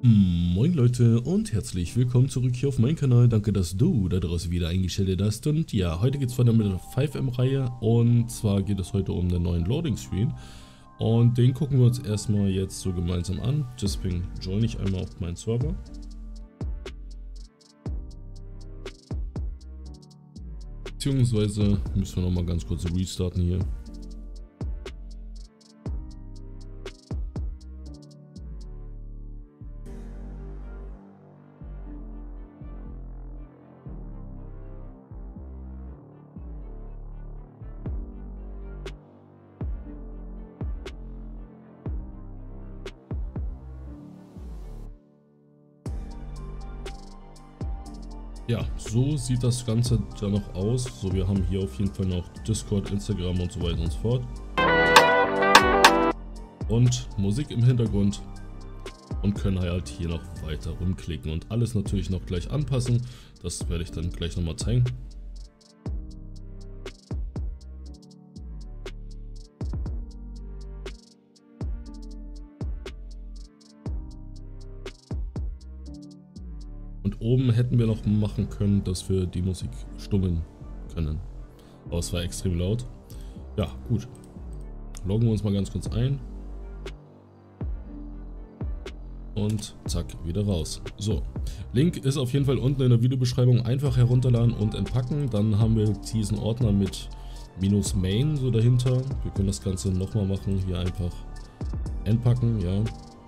Moin Leute und herzlich willkommen zurück hier auf meinem Kanal. Danke, dass du da draußen wieder eingeschaltet hast. Und ja, heute geht es weiter mit der 5M-Reihe. Und zwar geht es heute um den neuen Loading Screen. Und den gucken wir uns erstmal jetzt so gemeinsam an. Deswegen join ich einmal auf meinen Server. Beziehungsweise müssen wir nochmal ganz kurz restarten hier. Ja, so sieht das Ganze dann noch aus. So, wir haben hier auf jeden Fall noch Discord, Instagram und so weiter und so fort. Und Musik im Hintergrund. Und können halt hier noch weiter rumklicken und alles natürlich noch gleich anpassen. Das werde ich dann gleich nochmal zeigen. Und oben hätten wir noch machen können, dass wir die Musik stummen können. Aber es war extrem laut. Ja, gut. Loggen wir uns mal ganz kurz ein. Und zack, wieder raus. So, Link ist auf jeden Fall unten in der Videobeschreibung. Einfach herunterladen und entpacken. Dann haben wir diesen Ordner mit -main so dahinter. Wir können das Ganze nochmal machen. Hier einfach entpacken, ja.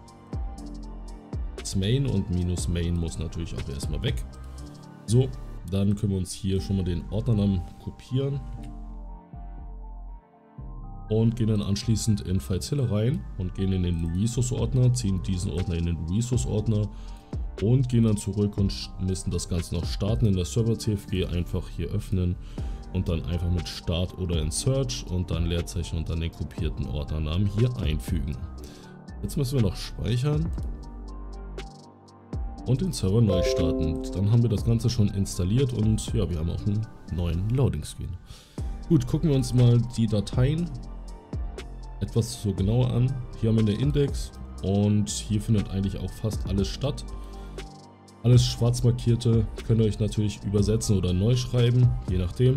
Main und -main muss natürlich auch erstmal weg. So, dann können wir uns hier schon mal den Ordnernamen kopieren und gehen dann anschließend in FileZilla rein und gehen in den Resource-Ordner, ziehen diesen Ordner in den Resource-Ordner und gehen dann zurück und müssen das Ganze noch starten in der Server-CFG, einfach hier öffnen und dann einfach mit Start oder in Search und dann Leerzeichen und dann den kopierten Ordnernamen hier einfügen. Jetzt müssen wir noch speichern und den Server neu starten. Dann haben wir das Ganze schon installiert und ja, wir haben auch einen neuen Loading Screen. Gut, gucken wir uns mal die Dateien etwas so genauer an. Hier haben wir den Index und hier findet eigentlich auch fast alles statt. Alles schwarz markierte könnt ihr euch natürlich übersetzen oder neu schreiben, je nachdem.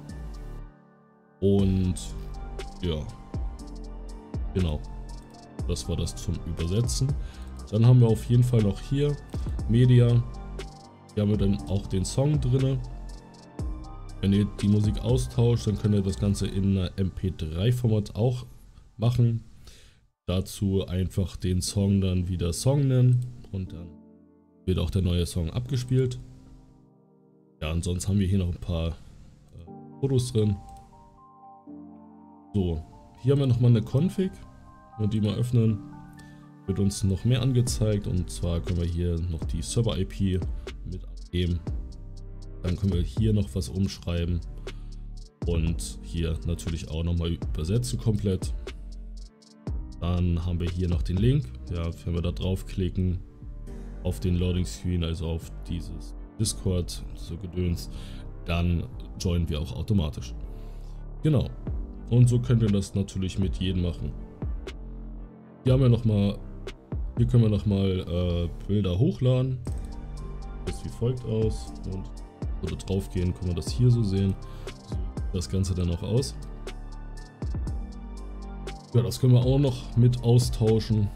Und ja, genau, das war das zum Übersetzen. Dann haben wir auf jeden Fall noch hier Media. Hier haben wir dann auch den Song drin. Wenn ihr die Musik austauscht, dann könnt ihr das Ganze in MP3-Format auch machen. Dazu einfach den Song dann wieder Song nennen und dann wird auch der neue Song abgespielt. Ja, ansonsten haben wir hier noch ein paar Fotos drin. So, hier haben wir nochmal eine Config. Wenn wir die mal öffnen, wird uns noch mehr angezeigt, und zwar können wir hier noch die Server-IP mit angeben. Dann können wir hier noch was umschreiben und hier natürlich auch nochmal übersetzen komplett. Dann haben wir hier noch den Link. Ja, wenn wir da draufklicken auf den Loading Screen, also auf dieses Discord, so Gedöns, dann joinen wir auch automatisch. Genau. Und so könnt ihr das natürlich mit jedem machen. Hier haben wir nochmal. Hier können wir nochmal Bilder hochladen. Das sieht wie folgt aus. Und wenn wir drauf gehen, können wir das hier so sehen. So sieht das Ganze dann auch aus. Ja, das können wir auch noch mit austauschen.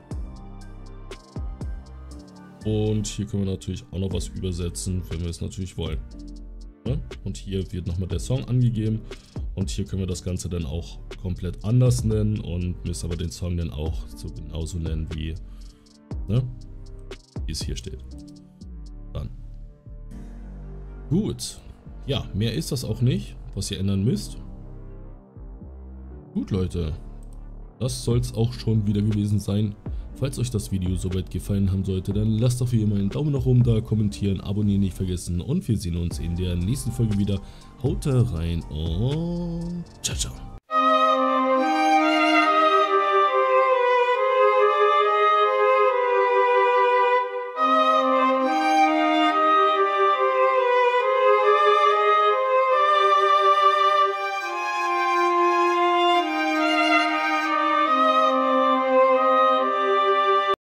Und hier können wir natürlich auch noch was übersetzen, wenn wir es natürlich wollen. Ja? Und hier wird nochmal der Song angegeben. Und hier können wir das Ganze dann auch komplett anders nennen und müssen aber den Song dann auch so genauso nennen wie, ne, wie es hier steht. Dann. Gut. Ja, mehr ist das auch nicht, was ihr ändern müsst. Gut, Leute. Das soll es auch schon wieder gewesen sein. Falls euch das Video soweit gefallen haben sollte, dann lasst doch wie immer einen Daumen nach oben da, kommentieren, abonnieren nicht vergessen und wir sehen uns in der nächsten Folge wieder. Haut rein und ciao, ciao.